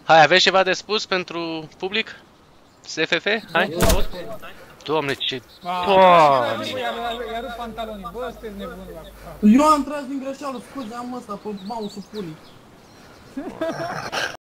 Hai, aveți ceva de spus pentru public? SFF? Hai? Doamne, ce... Doamne! I-a rupt pantalonii, bă, sunteți nebuni la cap. Eu am tras din greșeală, scuze, am ăsta pe mouse-ul pulii.